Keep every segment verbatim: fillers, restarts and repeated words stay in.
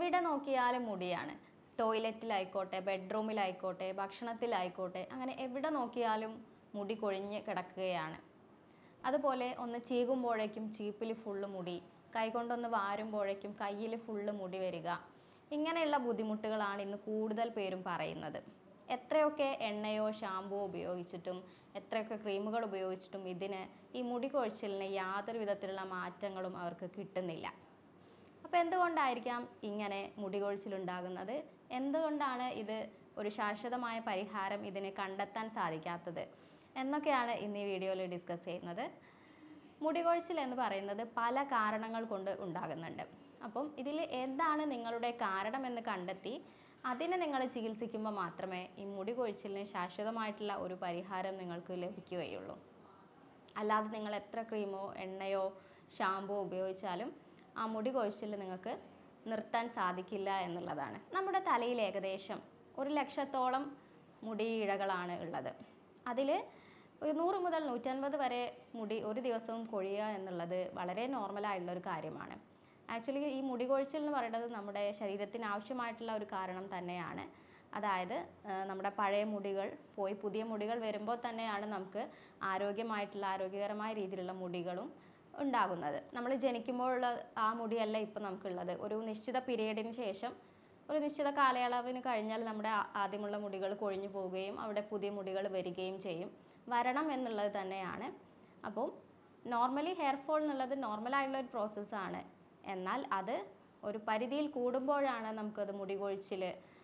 എവിടെ നോക്കിയാലും മുടിയാണ്. ടോയ്ലറ്റിലായിക്കോട്ടെ, ബെഡ്റൂമിലായിക്കോട്ടെ, ഭക്ഷണത്തിലായിക്കോട്ടെ, അങ്ങനെ എവിടെ നോക്കിയാലും മുടി കൊഴിഞ്ഞ് കിടക്കുകയാണ്. അതുപോലെ ഒന്ന് ചീകുമ്പോഴേക്കും ചീപ്പിൽ ഫുള്ള് മുടി, കൈകൊണ്ടൊന്ന് വാരുമ്പോഴേക്കും കയ്യിൽ ഫുള്ള് മുടി വരിക. ഇങ്ങനെയുള്ള ബുദ്ധിമുട്ടുകളാണ് ഇന്ന് കൂടുതൽ പേരും പറയുന്നത്. എത്രയൊക്കെ എണ്ണയോ ഷാമ്പുവോ ഉപയോഗിച്ചിട്ടും എത്രയൊക്കെ ക്രീമുകൾ ഉപയോഗിച്ചിട്ടും ഇതിന് ഈ മുടി കൊഴിച്ചിലിന് യാതൊരു വിധത്തിലുള്ള മാറ്റങ്ങളും അവർക്ക് കിട്ടുന്നില്ല. അപ്പോൾ എന്തുകൊണ്ടായിരിക്കാം ഇങ്ങനെ മുടി കൊഴിച്ചിലുണ്ടാകുന്നത്? എന്തുകൊണ്ടാണ് ഇത് ഒരു ശാശ്വതമായ പരിഹാരം ഇതിന് കണ്ടെത്താൻ സാധിക്കാത്തത് എന്നൊക്കെയാണ് ഇന്ന് ഈ വീഡിയോയിൽ ഡിസ്കസ് ചെയ്യുന്നത്. മുടി കൊഴിച്ചിൽ എന്ന് പറയുന്നത് പല കാരണങ്ങൾ കൊണ്ട് ഉണ്ടാകുന്നുണ്ട്. അപ്പം ഇതിൽ എന്താണ് നിങ്ങളുടെ കാരണമെന്ന് കണ്ടെത്തി അതിനെ നിങ്ങൾ ചികിത്സിക്കുമ്പോൾ മാത്രമേ ഈ മുടി കൊഴിച്ചിലിന് ശാശ്വതമായിട്ടുള്ള ഒരു പരിഹാരം നിങ്ങൾക്ക് ലഭിക്കുകയുള്ളൂ. അല്ലാതെ നിങ്ങൾ എത്ര ക്രീമോ എണ്ണയോ ഷാമ്പുവോ ഉപയോഗിച്ചാലും ആ മുടി കൊഴിച്ചിൽ നിങ്ങൾക്ക് നിർത്താൻ സാധിക്കില്ല എന്നുള്ളതാണ്. നമ്മുടെ തലയിൽ ഏകദേശം ഒരു ലക്ഷത്തോളം മുടിയിഴകളാണ് ഉള്ളത്. അതിൽ ഒരു നൂറ് മുതൽ നൂറ്റൻപത് വരെ മുടി ഒരു ദിവസവും കൊഴിയുക എന്നുള്ളത് വളരെ നോർമലായിട്ടുള്ളൊരു കാര്യമാണ്. ആക്ച്വലി ഈ മുടി കൊഴിച്ചിൽ എന്ന് പറയുന്നത് നമ്മുടെ ശരീരത്തിന് ആവശ്യമായിട്ടുള്ള ഒരു കാരണം തന്നെയാണ്. അതായത് നമ്മുടെ പഴയ മുടികൾ പോയി പുതിയ മുടികൾ വരുമ്പോൾ തന്നെയാണ് നമുക്ക് ആരോഗ്യമായിട്ടുള്ള ആരോഗ്യകരമായ രീതിയിലുള്ള മുടികളും ഉണ്ടാകുന്നത്. നമ്മൾ ജനിക്കുമ്പോഴുള്ള ആ മുടിയല്ല ഇപ്പം നമുക്കുള്ളത്. ഒരു നിശ്ചിത പീരീഡിന് ശേഷം ഒരു നിശ്ചിത കാലയളവിന് കഴിഞ്ഞാൽ നമ്മുടെ ആദ്യമുള്ള മുടികൾ കൊഴിഞ്ഞു പോവുകയും അവിടെ പുതിയ മുടികൾ വരികയും ചെയ്യും. വരണം എന്നുള്ളത് തന്നെയാണ്. അപ്പോൾ നോർമലി ഹെയർ ഫോൾ എന്നുള്ളത് നോർമലായിട്ടുള്ള ഒരു പ്രോസസ്സാണ്. എന്നാൽ അത് ഒരു പരിധിയിൽ കൂടുമ്പോഴാണ് നമുക്കത് മുടി കൊഴിച്ചിൽ,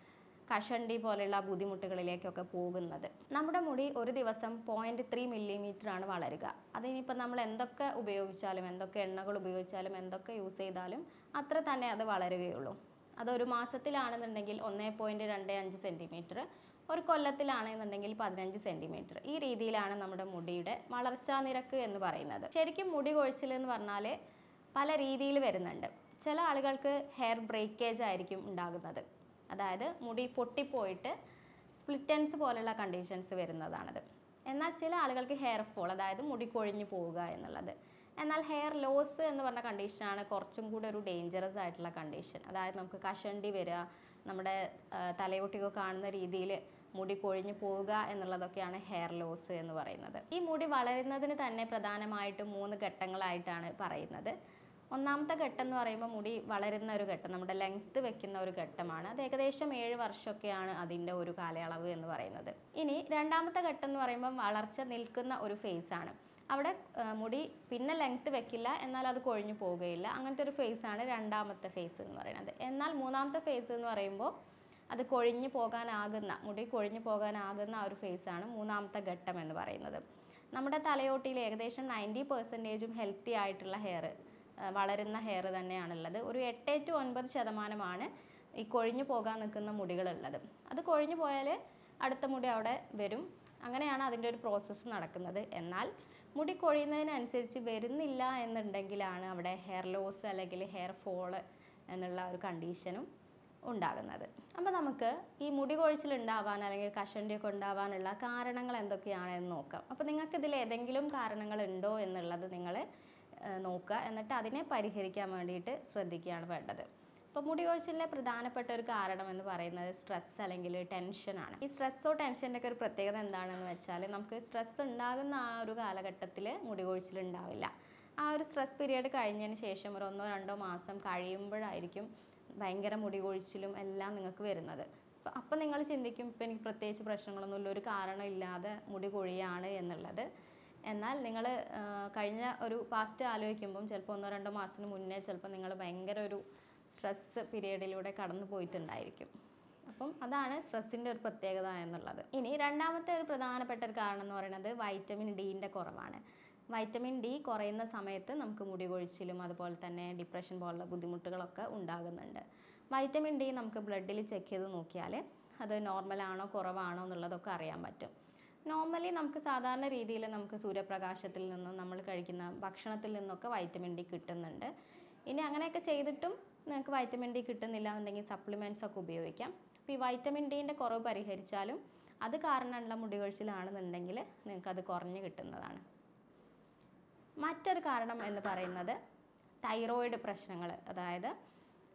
കഷണ്ടി പോലെയുള്ള ബുദ്ധിമുട്ടുകളിലേക്കൊക്കെ പോകുന്നത്. നമ്മുടെ മുടി ഒരു ദിവസം പോയിൻറ്റ് ത്രീ മില്ലിമീറ്ററാണ് വളരുക. അതിനിപ്പോൾ നമ്മൾ എന്തൊക്കെ ഉപയോഗിച്ചാലും എന്തൊക്കെ എണ്ണകൾ ഉപയോഗിച്ചാലും എന്തൊക്കെ യൂസ് ചെയ്താലും അത്ര തന്നെ അത് വളരുകയുള്ളൂ. അതൊരു മാസത്തിലാണെന്നുണ്ടെങ്കിൽ ഒന്ന് പോയിൻറ്റ് രണ്ട് അഞ്ച് സെൻറ്റിമീറ്റർ, ഒരു കൊല്ലത്തിലാണെന്നുണ്ടെങ്കിൽ പതിനഞ്ച് സെൻറ്റിമീറ്റർ. ഈ രീതിയിലാണ് നമ്മുടെ മുടിയുടെ വളർച്ചാ നിരക്ക് എന്ന് പറയുന്നത്. ശരിക്കും മുടി കൊഴിച്ചിൽ എന്ന് പറഞ്ഞാൽ പല രീതിയിൽ വരുന്നുണ്ട്. ചില ആളുകൾക്ക് ഹെയർ ബ്രേക്കേജ് ആയിരിക്കും ഉണ്ടാകുന്നത്. അതായത് മുടി പൊട്ടിപ്പോയിട്ട് സ്പ്ലിറ്റൻസ് പോലുള്ള കണ്ടീഷൻസ് വരുന്നതാണത്. എന്നാൽ ചില ആളുകൾക്ക് ഹെയർ ഫോൾ, അതായത് മുടി കൊഴിഞ്ഞു പോവുക എന്നുള്ളത്. എന്നാൽ ഹെയർ ലോസ് എന്ന് പറഞ്ഞ കണ്ടീഷനാണ് കുറച്ചും കൂടി ഒരു ഡേഞ്ചറസ് ആയിട്ടുള്ള കണ്ടീഷൻ. അതായത് നമുക്ക് കഷണ്ടി വരിക, നമ്മുടെ തലയൊട്ടിയൊക്കെ കാണുന്ന രീതിയിൽ മുടി കൊഴിഞ്ഞു പോവുക എന്നുള്ളതൊക്കെയാണ് ഹെയർ ലോസ് എന്ന് പറയുന്നത്. ഈ മുടി വളരുന്നതിന് തന്നെ പ്രധാനമായിട്ടും മൂന്ന് ഘട്ടങ്ങളായിട്ടാണ് പറയുന്നത്. ഒന്നാമത്തെ ഘട്ടം എന്ന് പറയുമ്പോൾ മുടി വളരുന്ന ഒരു ഘട്ടം, നമ്മുടെ ലെങ്ത്ത് വെക്കുന്ന ഒരു ഘട്ടമാണ്. അത് ഏകദേശം ഏഴ് വർഷമൊക്കെയാണ് അതിൻ്റെ ഒരു കാലയളവ് എന്ന് പറയുന്നത്. ഇനി രണ്ടാമത്തെ ഘട്ടം എന്ന് പറയുമ്പോൾ വളർച്ച നിൽക്കുന്ന ഒരു ഫേസാണ്. അവിടെ മുടി പിന്നെ ലെങ്ത്ത് വെക്കില്ല, എന്നാൽ അത് കൊഴിഞ്ഞു പോവുകയില്ല. അങ്ങനത്തെ ഒരു ഫേസാണ് രണ്ടാമത്തെ ഫേസ് എന്ന് പറയുന്നത്. എന്നാൽ മൂന്നാമത്തെ ഫേസ് എന്ന് പറയുമ്പോൾ അത് കൊഴിഞ്ഞു പോകാനാകുന്ന, മുടി കൊഴിഞ്ഞു പോകാനാകുന്ന ആ ഒരു ഫേസാണ് മൂന്നാമത്തെ ഘട്ടം എന്ന് പറയുന്നത്. നമ്മുടെ തലയോട്ടിയിൽ ഏകദേശം നയൻറ്റി പെർസെൻറ്റേജും ഹെൽത്തി ആയിട്ടുള്ള ഹെയർ, വളരുന്ന ഹെയർ തന്നെയാണുള്ളത്. ഒരു എട്ട് ടു ഒൻപത് ശതമാനമാണ് ഈ കൊഴിഞ്ഞു പോകാൻ നിൽക്കുന്ന മുടികളുള്ളത്. അത് കൊഴിഞ്ഞു പോയാൽ അടുത്ത മുടി അവിടെ വരും. അങ്ങനെയാണ് അതിൻ്റെ ഒരു പ്രോസസ്സ് നടക്കുന്നത്. എന്നാൽ മുടി കൊഴിയുന്നതിനനുസരിച്ച് വരുന്നില്ല എന്നുണ്ടെങ്കിലാണ് അവിടെ ഹെയർ ലോസ് അല്ലെങ്കിൽ ഹെയർ ഫോള് എന്നുള്ള ഒരു കണ്ടീഷനും ഉണ്ടാകുന്നത്. അപ്പോൾ നമുക്ക് ഈ മുടി കൊഴിച്ചിലുണ്ടാവാൻ അല്ലെങ്കിൽ കഷണ്ടിയൊക്കെ ഉണ്ടാവാനുള്ള കാരണങ്ങൾ എന്തൊക്കെയാണെന്ന് നോക്കാം. അപ്പോൾ നിങ്ങൾക്ക് ഇതിൽ ഏതെങ്കിലും കാരണങ്ങൾ ഉണ്ടോ എന്നുള്ളത് നിങ്ങൾ നോക്കുക. എന്നിട്ട് അതിനെ പരിഹരിക്കാൻ വേണ്ടിയിട്ട് ശ്രദ്ധിക്കുകയാണ് വേണ്ടത്. അപ്പോൾ മുടി കൊഴിച്ചിലിൻ്റെ പ്രധാനപ്പെട്ട ഒരു കാരണം എന്ന് പറയുന്നത് സ്ട്രെസ് അല്ലെങ്കിൽ ടെൻഷനാണ്. ഈ സ്ട്രെസ്സോ ടെൻഷൻ്റെ ഒക്കെ ഒരു പ്രത്യേകത എന്താണെന്ന് വെച്ചാൽ നമുക്ക് സ്ട്രെസ് ഉണ്ടാകുന്ന ആ ഒരു കാലഘട്ടത്തിൽ മുടി കൊഴിച്ചിലുണ്ടാവില്ല. ആ ഒരു സ്ട്രെസ് പീരീഡ് കഴിഞ്ഞതിന് ശേഷം ഒരു ഒന്നോ രണ്ടോ മാസം കഴിയുമ്പോഴായിരിക്കും ഭയങ്കര മുടി കൊഴിച്ചിലും എല്ലാം നിങ്ങൾക്ക് വരുന്നത്. അപ്പോൾ അപ്പം നിങ്ങൾ ചിന്തിക്കും ഇപ്പം എനിക്ക് പ്രത്യേകിച്ച് പ്രശ്നങ്ങളൊന്നുമില്ല, ഒരു കാരണം ഇല്ലാതെ മുടി കൊഴിയാണ് എന്നുള്ളത്. എന്നാൽ നിങ്ങൾ കഴിഞ്ഞ ഒരു പാസ്റ്റ് ആലോചിക്കുമ്പം ചിലപ്പോൾ ഒന്നോ രണ്ടോ മാസത്തിന് മുന്നേ ചിലപ്പോൾ നിങ്ങൾ ഭയങ്കര ഒരു സ്ട്രെസ് പീരീഡിലൂടെ കടന്നു പോയിട്ടുണ്ടായിരിക്കും. അപ്പം അതാണ് സ്ട്രെസ്സിൻ്റെ ഒരു പ്രത്യേകത എന്നുള്ളത്. ഇനി രണ്ടാമത്തെ ഒരു പ്രധാനപ്പെട്ട ഒരു കാരണം എന്ന് പറയുന്നത് വൈറ്റമിൻ ഡിൻ്റെ കുറവാണ്. വൈറ്റമിൻ ഡി കുറയുന്ന സമയത്ത് നമുക്ക് മുടി കൊഴിച്ചിലും അതുപോലെ തന്നെ ഡിപ്രഷൻ പോലുള്ള ബുദ്ധിമുട്ടുകളൊക്കെ ഉണ്ടാകുന്നുണ്ട്. വൈറ്റമിൻ ഡി നമുക്ക് ബ്ലഡിൽ ചെക്ക് ചെയ്ത് നോക്കിയാൽ അത് നോർമലാണോ കുറവാണോ എന്നുള്ളതൊക്കെ അറിയാൻ പറ്റും. നോർമലി നമുക്ക് സാധാരണ രീതിയിൽ നമുക്ക് സൂര്യപ്രകാശത്തിൽ നിന്നും നമ്മൾ കഴിക്കുന്ന ഭക്ഷണത്തിൽ നിന്നൊക്കെ വൈറ്റമിൻ ഡി കിട്ടുന്നുണ്ട്. ഇനി അങ്ങനെയൊക്കെ ചെയ്തിട്ടും നിങ്ങൾക്ക് വൈറ്റമിൻ ഡി കിട്ടുന്നില്ല എന്നുണ്ടെങ്കിൽ സപ്ലിമെൻറ്റ്സ് ഒക്കെ ഉപയോഗിക്കാം. അപ്പോൾ ഈ വൈറ്റമിൻ ഡിൻ്റെ കുറവ് പരിഹരിച്ചാലും അത് കാരണമുള്ള മുടി കൊഴിച്ചിലാണെന്നുണ്ടെങ്കിൽ നിങ്ങൾക്കത് കുറഞ്ഞ് കിട്ടുന്നതാണ്. മറ്റൊരു കാരണം എന്ന് പറയുന്നത് തൈറോയിഡ് പ്രശ്നങ്ങൾ, അതായത്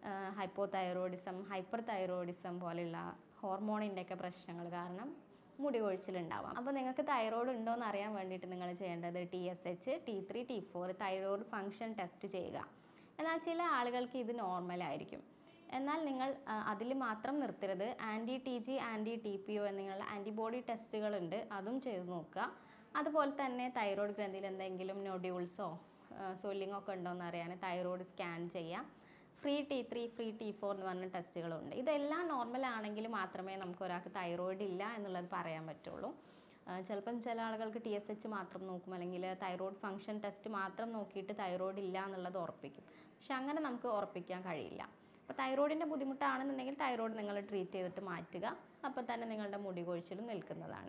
ഹൈപ്പോ തൈറോയിഡിസം, ഹൈപ്പർ തൈറോയിഡിസം പോലെയുള്ള ഹോർമോണിൻ്റെയൊക്കെ പ്രശ്നങ്ങൾ കാരണം മുടി കൊഴിച്ചിലുണ്ടാവാം. അപ്പോൾ നിങ്ങൾക്ക് തൈറോയ്ഡ് ഉണ്ടോ എന്ന് അറിയാൻ വേണ്ടിയിട്ട് നിങ്ങൾ ചെയ്യേണ്ടത് T S H, T three, T four thyroid function test ചെയ്യുക. എന്നാൽ ചില ആളുകൾക്ക് ഇത് നോർമലായിരിക്കും. എന്നാൽ നിങ്ങൾ അതിൽ മാത്രം നിർത്തരുത്. Anti T G, anti T P O എന്നിങ്ങനെയുള്ള ആൻറ്റിബോഡി ടെസ്റ്റുകളുണ്ട്, അതും ചെയ്ത് നോക്കുക. അതുപോലെ തന്നെ തൈറോയ്ഡ് ഗ്രന്ഥിയിൽ എന്തെങ്കിലും നൊഡ്യൂൾസോ സ്വെല്ലിങ്ങോ ഒക്കെ ഉണ്ടോ എന്ന് അറിയാൻ തൈറോയ്ഡ് സ്കാൻ ചെയ്യാം. Free T three, free T four എന്ന് പറഞ്ഞ ടെസ്റ്റുകളുണ്ട്. ഇതെല്ലാം നോർമൽ ആണെങ്കിൽ മാത്രമേ നമുക്ക് ഒരാൾക്ക് തൈറോയ്ഡ് ഇല്ല എന്നുള്ളത് പറയാൻ പറ്റുള്ളൂ. ചിലപ്പം ചില ആളുകൾക്ക് ടി എസ് എച്ച് മാത്രം നോക്കും, അല്ലെങ്കിൽ തൈറോയ്ഡ് ഫങ്ഷൻ ടെസ്റ്റ് മാത്രം നോക്കിയിട്ട് തൈറോയ്ഡ് ഇല്ല എന്നുള്ളത് ഉറപ്പിക്കും. പക്ഷെ അങ്ങനെ നമുക്ക് ഉറപ്പിക്കാൻ കഴിയില്ല. അപ്പോൾ തൈറോയ്ഡിൻ്റെ ബുദ്ധിമുട്ടാണെന്നുണ്ടെങ്കിൽ തൈറോയ്ഡ് നിങ്ങൾ ട്രീറ്റ് ചെയ്തിട്ട് മാറ്റുക. അപ്പോൾ തന്നെ നിങ്ങളുടെ മുടി കൊഴിച്ചിലും നിൽക്കുന്നതാണ്.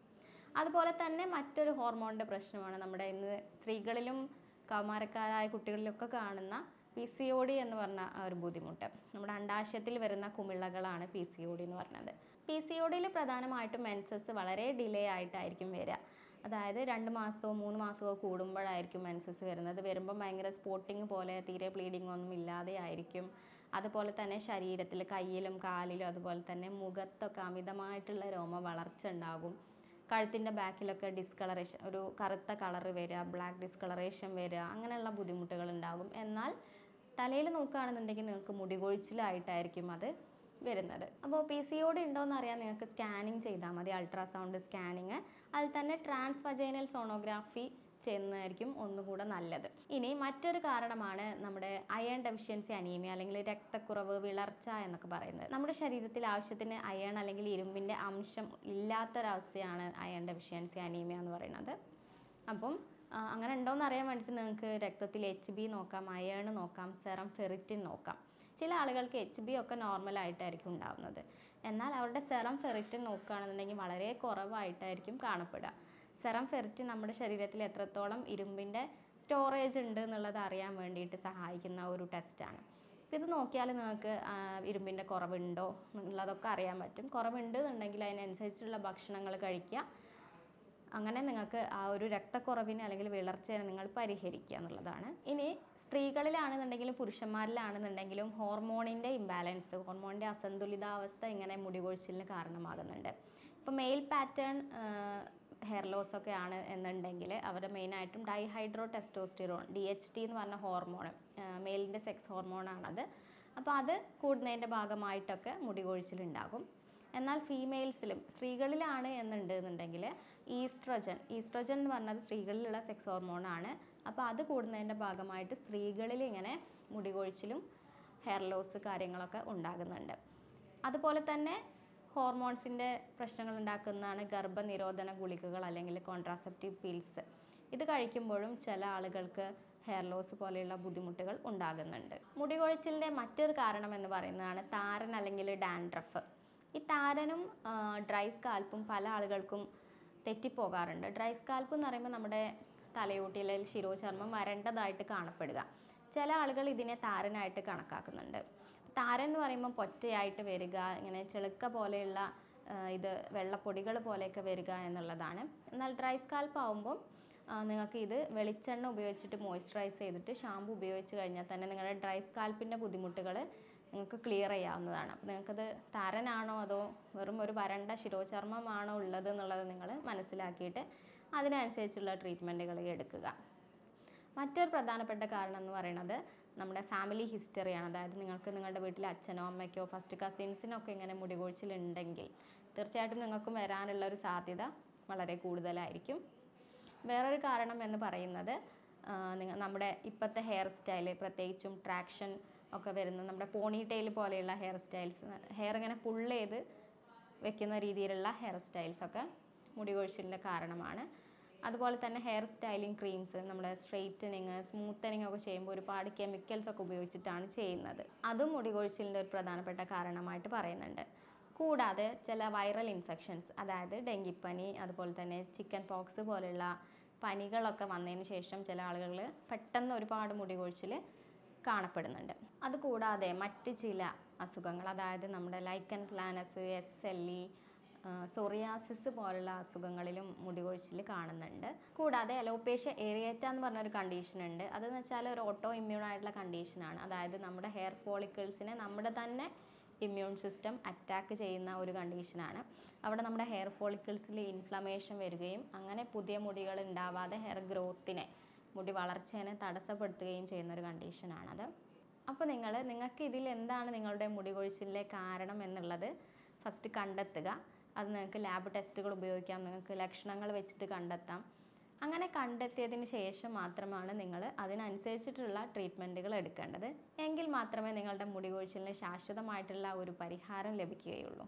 അതുപോലെ തന്നെ മറ്റൊരു ഹോർമോണിൻ്റെ പ്രശ്നമാണ് നമ്മുടെ ഇന്ന് സ്ത്രീകളിലും കൗമാരക്കാരായ കുട്ടികളിലൊക്കെ കാണുന്ന പി സി ഒ ഡി എന്ന് പറഞ്ഞ ഒരു ബുദ്ധിമുട്ട്. നമ്മുടെ അണ്ടാശയത്തിൽ വരുന്ന കുമിളകളാണ് പി സി ഒ ഡി എന്ന് പറയുന്നത്. പി സി ഒ ഡിയിൽ പ്രധാനമായിട്ടും മെൻസസ് വളരെ ഡിലേ ആയിട്ടായിരിക്കും വരിക. അതായത് രണ്ട് മാസമോ മൂന്ന് മാസമോ കൂടുമ്പോഴായിരിക്കും മെൻസസ് വരുന്നത്. വരുമ്പം ഭയങ്കര സ്പോട്ടിങ് പോലെ തീരെ ബ്ലീഡിംഗ് ഒന്നും ഇല്ലാതെ ആയിരിക്കും. അതുപോലെ തന്നെ ശരീരത്തിൽ കയ്യിലും കാലിലും അതുപോലെ തന്നെ മുഖത്തൊക്കെ അമിതമായിട്ടുള്ള രോമ വളർച്ച ഉണ്ടാകും. കഴുത്തിൻ്റെ ബാക്കിലൊക്കെ ഡിസ്കളറേഷൻ, ഒരു കറുത്ത കളറ് വരിക, ബ്ലാക്ക് ഡിസ്കളറേഷൻ വരിക, അങ്ങനെയുള്ള ബുദ്ധിമുട്ടുകൾ ഉണ്ടാകും. എന്നാൽ തലയിൽ നോക്കുകയാണെന്നുണ്ടെങ്കിൽ നിങ്ങൾക്ക് മുടി കൊഴിച്ചിലായിട്ടായിരിക്കും അത് വരുന്നത്. അപ്പോൾ പി സി ഒ ഡി ഉണ്ടോയെന്ന് അറിയാൻ നിങ്ങൾക്ക് സ്കാനിങ് ചെയ്താൽ മതി, അൾട്രാസൗണ്ട് സ്കാനിങ്. അതിൽ തന്നെ ട്രാൻസ് വജൈനൽ സോണോഗ്രാഫി ചെയ്യുന്നതായിരിക്കും ഒന്നുകൂടെ നല്ലത്. ഇനി മറ്റൊരു കാരണമാണ് നമ്മുടെ അയൺ ഡെഫിഷ്യൻസി അനീമിയ, അല്ലെങ്കിൽ രക്തക്കുറവ്, വിളർച്ച എന്നൊക്കെ പറയുന്നത്. നമ്മുടെ ശരീരത്തിൽ ആവശ്യത്തിന് അയൺ അല്ലെങ്കിൽ ഇരുമ്പിൻ്റെ അംശം ഇല്ലാത്തൊരവസ്ഥയാണ് അയൺ ഡെഫിഷ്യൻസി അനീമിയ എന്ന് പറയുന്നത്. അപ്പം അങ്ങനെ ഉണ്ടോയെന്ന് അറിയാൻ വേണ്ടിയിട്ട് നിങ്ങൾക്ക് രക്തത്തിൽ എച്ച് ബി നോക്കാം, അയൺ നോക്കാം, സെറം ഫെറിറ്റിൻ നോക്കാം. ചില ആളുകൾക്ക് എച്ച് ബി ഒക്കെ നോർമലായിട്ടായിരിക്കും ഉണ്ടാകുന്നത്. എന്നാൽ അവരുടെ സെറം ഫെറിറ്റിൻ നോക്കുകയാണെന്നുണ്ടെങ്കിൽ വളരെ കുറവായിട്ടായിരിക്കും കാണപ്പെടുക. സെറം ഫെറിറ്റിൻ നമ്മുടെ ശരീരത്തിൽ എത്രത്തോളം ഇരുമ്പിൻ്റെ സ്റ്റോറേജ് ഉണ്ട് എന്നുള്ളത് അറിയാൻ വേണ്ടിയിട്ട് സഹായിക്കുന്ന ഒരു ടെസ്റ്റാണ്. ഇത് നോക്കിയാൽ നിങ്ങൾക്ക് ഇരുമ്പിൻ്റെ കുറവുണ്ടോ എന്നുള്ളതൊക്കെ അറിയാൻ പറ്റും. കുറവുണ്ട് എന്നുണ്ടെങ്കിൽ അതിനനുസരിച്ചുള്ള ഭക്ഷണങ്ങൾ കഴിക്കുക. അങ്ങനെ നിങ്ങൾക്ക് ആ ഒരു രക്തക്കുറവിനെ അല്ലെങ്കിൽ വിളർച്ചയെ നിങ്ങൾ പരിഹരിക്കുക എന്നുള്ളതാണ്. ഇനി സ്ത്രീകളിലാണെന്നുണ്ടെങ്കിലും പുരുഷന്മാരിലാണെന്നുണ്ടെങ്കിലും ഹോർമോണിൻ്റെ ഇംബാലൻസ്, ഹോർമോണിൻ്റെ അസന്തുലിതാവസ്ഥ ഇങ്ങനെ മുടി കൊഴിച്ചിലിന് കാരണമാകുന്നുണ്ട്. ഇപ്പോൾ മെയിൽ പാറ്റേൺ ഹെയർ ലോസ് ഒക്കെ ആണ് എന്നുണ്ടെങ്കിൽ അവരുടെ മെയിനായിട്ടും dihydro testosterone, D H T എന്ന് പറഞ്ഞ ഹോർമോൺ, മെയിലിൻ്റെ സെക്സ് ഹോർമോണാണത്. അപ്പോൾ അത് കൂടുന്നതിൻ്റെ ഭാഗമായിട്ടൊക്കെ മുടി കൊഴിച്ചിലുണ്ടാകും. എന്നാൽ ഫീമെയിൽസിലും സ്ത്രീകളിലാണ് എന്നുണ്ട് എന്നുണ്ടെങ്കിൽ ഈസ്ട്രജൻ ഈസ്ട്രജൻ എന്ന് പറഞ്ഞത് സ്ത്രീകളിലുള്ള സെക്സ് ഹോർമോണാണ്. അപ്പോൾ അത് കൂടുന്നതിൻ്റെ ഭാഗമായിട്ട് സ്ത്രീകളിൽ ഇങ്ങനെ മുടി കൊഴിച്ചിലും ഹെയർ ലോസ് കാര്യങ്ങളൊക്കെ ഉണ്ടാകുന്നുണ്ട്. അതുപോലെ തന്നെ ഹോർമോൺസിൻ്റെ പ്രശ്നങ്ങൾ ഉണ്ടാക്കുന്നതാണ് ഗർഭനിരോധന ഗുളികകൾ അല്ലെങ്കിൽ കോൺട്രാസെപ്റ്റീവ് പിൽസ്. ഇത് കഴിക്കുമ്പോഴും ചില ആളുകൾക്ക് ഹെയർ ലോസ് പോലെയുള്ള ബുദ്ധിമുട്ടുകൾ ഉണ്ടാകുന്നുണ്ട്. മുടി കൊഴിച്ചിലിൻ്റെ മറ്റൊരു കാരണം എന്ന് പറയുന്നതാണ് താരൻ അല്ലെങ്കിൽ ഡാൻഡ്രഫ്. ഈ താരനും ഡ്രൈ സ്കാൽപ്പും പല ആളുകൾക്കും തെറ്റിപ്പോകാറുണ്ട്. ഡ്രൈ സ്കാൽപ്പ് എന്ന് പറയുമ്പോൾ നമ്മുടെ തലയോട്ടിയിലെ ശിരോചർമ്മം വരണ്ടതായിട്ട് കാണപ്പെടുക. ചില ആളുകൾ ഇതിനെ താരനായിട്ട് കണക്കാക്കുന്നുണ്ട്. താരൻ എന്ന് പറയുമ്പോൾ പൊറ്റയായിട്ട് വരിക, ഇങ്ങനെ ചെളുക്ക പോലെയുള്ള ഇത് വെള്ളപ്പൊടികൾ പോലെയൊക്കെ വരിക എന്നുള്ളതാണ്. എന്നാൽ ഡ്രൈ സ്കാൽപ്പ് ആകുമ്പോൾ നിങ്ങൾക്ക് ഇത് വെളിച്ചെണ്ണ ഉപയോഗിച്ചിട്ട് മോയ്സ്ചറൈസ് ചെയ്തിട്ട് ഷാമ്പു ഉപയോഗിച്ച് കഴിഞ്ഞാൽ തന്നെ നിങ്ങളുടെ ഡ്രൈ സ്കാൽപ്പിൻ്റെ ബുദ്ധിമുട്ടുകൾ നിങ്ങൾക്ക് ക്ലിയർ ചെയ്യാവുന്നതാണ്. അപ്പോൾ നിങ്ങൾക്കത് താരനാണോ അതോ വെറും ഒരു വരണ്ട ശിരോചർമ്മമാണോ ഉള്ളത് എന്നുള്ളത് നിങ്ങൾ മനസ്സിലാക്കിയിട്ട് അതിനനുസരിച്ചുള്ള ട്രീറ്റ്മെൻറ്റുകൾ എടുക്കുക. മറ്റൊരു പ്രധാനപ്പെട്ട കാരണം എന്ന് പറയുന്നത് നമ്മുടെ ഫാമിലി ഹിസ്റ്ററിയാണ്. അതായത് നിങ്ങൾക്ക് നിങ്ങളുടെ വീട്ടിൽ അച്ഛനോ അമ്മയ്ക്കോ ഫസ്റ്റ് കസിൻസിനോ ഒക്കെ ഇങ്ങനെ മുടി കൊഴിച്ചിലുണ്ടെങ്കിൽ തീർച്ചയായിട്ടും നിങ്ങൾക്കും വരാനുള്ള ഒരു സാധ്യത വളരെ കൂടുതലായിരിക്കും. വേറൊരു കാരണം എന്ന് പറയുന്നത് നിങ്ങൾ നമ്മുടെ ഇപ്പോഴത്തെ ഹെയർ സ്റ്റൈൽ, പ്രത്യേകിച്ചും ട്രാക്ഷൻ ഒക്കെ വരുന്ന നമ്മുടെ പോണി ടെയിൽ പോലെയുള്ള ഹെയർ സ്റ്റൈൽസ്, ഹെയർ ഇങ്ങനെ പുള്ള് ചെയ്ത് വെക്കുന്ന രീതിയിലുള്ള ഹെയർ സ്റ്റൈൽസൊക്കെ മുടി കൊഴിച്ചിലിൻ്റെ കാരണമാണ്. അതുപോലെ തന്നെ ഹെയർ സ്റ്റൈലിംഗ് ക്രീംസ്, നമ്മുടെ സ്ട്രെയിറ്റനിങ്, സ്മൂത്തനിങ് ഒക്കെ ചെയ്യുമ്പോൾ ഒരുപാട് കെമിക്കൽസ് ഒക്കെ ഉപയോഗിച്ചിട്ടാണ് ചെയ്യുന്നത്. അതും മുടി കൊഴിച്ചിലിൻ്റെ ഒരു പ്രധാനപ്പെട്ട കാരണമായിട്ട് പറയുന്നുണ്ട്. കൂടാതെ ചില വൈറൽ ഇൻഫെക്ഷൻസ്, അതായത് ഡെങ്കിപ്പനി, അതുപോലെ തന്നെ ചിക്കൻ പോക്സ് പോലെയുള്ള പനികളൊക്കെ വന്നതിന് ശേഷം ചില ആളുകളിൽ പെട്ടെന്ന് ഒരുപാട് മുടി കൊഴിച്ചിൽ കാണപ്പെടുന്നുണ്ട്. അതുകൂടാതെ മറ്റ് ചില അസുഖങ്ങൾ, അതായത് നമ്മുടെ lichen planus, S L E, psoriasis പോലുള്ള അസുഖങ്ങളിലും മുടി കൊഴിച്ചിൽ കാണുന്നുണ്ട്. കൂടാതെ അലോപേഷ്യ ഏറിയേറ്റ എന്ന് പറഞ്ഞൊരു കണ്ടീഷൻ ഉണ്ട്. അതെന്ന് വെച്ചാൽ ഒരു ഓട്ടോ ഇമ്മ്യൂൺ ആയിട്ടുള്ള കണ്ടീഷനാണ്. അതായത് നമ്മുടെ ഹെയർ ഫോളിക്കിൾസിനെ നമ്മുടെ തന്നെ ഇമ്മ്യൂൺ സിസ്റ്റം അറ്റാക്ക് ചെയ്യുന്ന ഒരു കണ്ടീഷനാണ്. അവിടെ നമ്മുടെ ഹെയർ ഫോളിക്കിൾസിൽ ഇൻഫ്ലമേഷൻ വരികയും അങ്ങനെ പുതിയ മുടികൾ ഉണ്ടാവാതെ ഹെയർ ഗ്രോത്തിനെ, മുടി വളർച്ചേനെ തടസ്സപ്പെടുത്തുകയും ചെയ്യുന്ന ഒരു കണ്ടീഷനാണത്. അപ്പോൾ നിങ്ങൾ നിങ്ങൾക്ക് ഇതിൽ എന്താണ് നിങ്ങളുടെ മുടി കൊഴിച്ചിലിലെ കാരണം എന്നുള്ളത് ഫസ്റ്റ് കണ്ടെത്തുക. അത് നിങ്ങൾക്ക് ലാബ് ടെസ്റ്റുകൾ ഉപയോഗിക്കാം, നിങ്ങൾക്ക് ലക്ഷണങ്ങൾ വെച്ചിട്ട് കണ്ടെത്താം. അങ്ങനെ കണ്ടെത്തിയതിന് ശേഷം മാത്രമാണ് നിങ്ങൾ അതിനനുസരിച്ചിട്ടുള്ള ട്രീറ്റ്മെൻറ്റുകൾ എടുക്കേണ്ടത്. എങ്കിൽ മാത്രമേ നിങ്ങളുടെ മുടി കൊഴിച്ചിലിന് ശാശ്വതമായിട്ടുള്ള ഒരു പരിഹാരം ലഭിക്കുകയുള്ളൂ.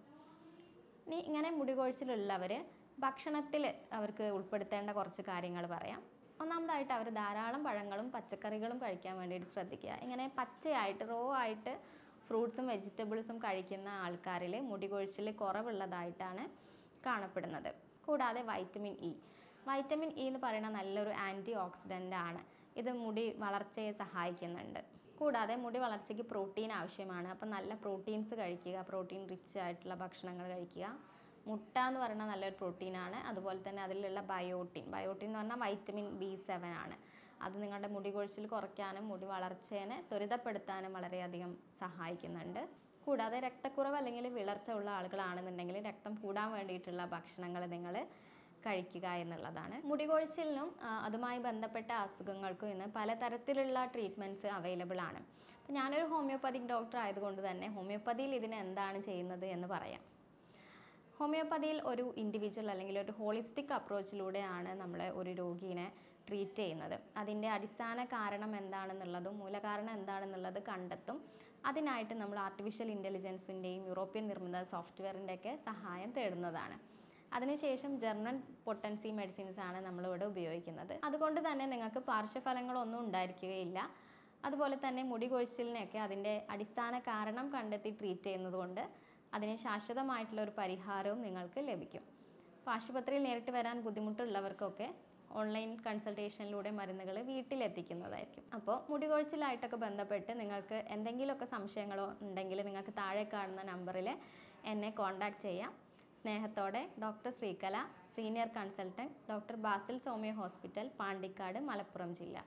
ഇനി ഇങ്ങനെ മുടി കൊഴിച്ചിലുള്ളവർ ഭക്ഷണത്തിൽ അവർക്ക് ഉൾപ്പെടുത്തേണ്ട കുറച്ച് കാര്യങ്ങൾ പറയാം. ഒന്നാമതായിട്ട് അവർ ധാരാളം പഴങ്ങളും പച്ചക്കറികളും കഴിക്കാൻ വേണ്ടിയിട്ട് ശ്രദ്ധിക്കുക. ഇങ്ങനെ പച്ചയായിട്ട് റോ ആയിട്ട് ഫ്രൂട്ട്സും വെജിറ്റബിൾസും കഴിക്കുന്ന ആൾക്കാരിൽ മുടി കൊഴിച്ചിൽ കുറവുള്ളതായിട്ടാണ് കാണപ്പെടുന്നത്. കൂടാതെ വൈറ്റമിൻ ഇ വൈറ്റമിൻ ഇ എന്ന് പറയുന്ന നല്ലൊരു ആൻറ്റി ഓക്സിഡൻ്റ് ആണ്. ഇത് മുടി വളർച്ചയെ സഹായിക്കുന്നുണ്ട്. കൂടാതെ മുടി വളർച്ചയ്ക്ക് പ്രോട്ടീൻ ആവശ്യമാണ്. അപ്പം നല്ല പ്രോട്ടീൻസ് കഴിക്കുക, പ്രോട്ടീൻ റിച്ച് ആയിട്ടുള്ള ഭക്ഷണങ്ങൾ കഴിക്കുക. മുട്ട എന്ന് പറയുന്ന നല്ലൊരു പ്രോട്ടീനാണ്. അതുപോലെ തന്നെ അതിലുള്ള ബയോട്ടിൻ ബയോട്ടിൻ എന്ന് പറഞ്ഞാൽ വൈറ്റമിൻ ബി സെവൻ ആണ്. അത് നിങ്ങളുടെ മുടി കൊഴിച്ചിൽ കുറയ്ക്കാനും മുടി വളർച്ചേനെ ത്വരിതപ്പെടുത്താനും വളരെയധികം സഹായിക്കുന്നുണ്ട്. കൂടാതെ രക്തക്കുറവ് അല്ലെങ്കിൽ വിളർച്ച ഉള്ള ആളുകളാണെന്നുണ്ടെങ്കിൽ രക്തം കൂടാൻ വേണ്ടിയിട്ടുള്ള ഭക്ഷണങ്ങൾ നിങ്ങൾ കഴിക്കുക എന്നുള്ളതാണ്. മുടി കൊഴിച്ചിലിനും അതുമായി ബന്ധപ്പെട്ട അസുഖങ്ങൾക്കും ഇന്ന് പലതരത്തിലുള്ള ട്രീറ്റ്മെൻറ്റ്സ് അവൈലബിൾ ആണ്. അപ്പോൾ ഞാനൊരു ഹോമിയോപ്പതിക് ഡോക്ടർ ആയതുകൊണ്ട് തന്നെ ഹോമിയോപ്പതിയിൽ ഇതിന് എന്താണ് ചെയ്യുന്നത് എന്ന് പറയാം. ഹോമിയോപ്പതിയിൽ ഒരു ഇൻഡിവിജ്വൽ അല്ലെങ്കിൽ ഒരു ഹോളിസ്റ്റിക് അപ്രോച്ചിലൂടെയാണ് നമ്മൾ ഒരു രോഗീനെ ട്രീറ്റ് ചെയ്യുന്നത്. അതിൻ്റെ അടിസ്ഥാന കാരണം എന്താണെന്നുള്ളതും മൂലകാരണം എന്താണെന്നുള്ളത് കണ്ടെത്തും. അതിനായിട്ട് നമ്മൾ ആർട്ടിഫിഷ്യൽ ഇൻ്റലിജൻസിൻ്റെയും യൂറോപ്യൻ നിർമ്മിത സോഫ്റ്റ്വെയറിൻ്റെയൊക്കെ സഹായം തേടുന്നതാണ്. അതിനുശേഷം ജർമ്മൻ പൊട്ടൻസി മെഡിസിൻസ് ആണ് നമ്മളിവിടെ ഉപയോഗിക്കുന്നത്. അതുകൊണ്ട് തന്നെ നിങ്ങൾക്ക് പാർശ്വഫലങ്ങളൊന്നും ഉണ്ടായിരിക്കുകയില്ല. അതുപോലെ തന്നെ മുടി കൊഴിച്ചിലിനെയൊക്കെ അതിൻ്റെ അടിസ്ഥാന കാരണം കണ്ടെത്തി ട്രീറ്റ് ചെയ്യുന്നത് കൊണ്ട് അതിന് ശാശ്വതമായിട്ടുള്ള ഒരു പരിഹാരവും നിങ്ങൾക്ക് ലഭിക്കും. അപ്പോൾ ആശുപത്രിയിൽ നേരിട്ട് വരാൻ ബുദ്ധിമുട്ടുള്ളവർക്കൊക്കെ ഓൺലൈൻ കൺസൾട്ടേഷനിലൂടെ മരുന്നുകൾ വീട്ടിലെത്തിക്കുന്നതായിരിക്കും. അപ്പോൾ മുടി കൊഴിച്ചിലായിട്ടൊക്കെ ബന്ധപ്പെട്ട് നിങ്ങൾക്ക് എന്തെങ്കിലുമൊക്കെ സംശയങ്ങളോ ഉണ്ടെങ്കിൽ നിങ്ങൾക്ക് താഴെ കാണുന്ന നമ്പറിൽ എന്നെ കോൺടാക്റ്റ് ചെയ്യാം. സ്നേഹത്തോടെ doctor Sreekala, senior consultant, doctor Basil Soumya hospital, Pandikkad, Malappuram ജില്ല.